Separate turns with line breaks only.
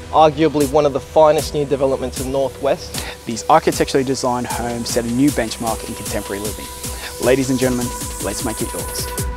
arguably one of the finest new developments in Northwest.
These architecturally designed homes set a new benchmark in contemporary living. Ladies and gentlemen, let's make it yours.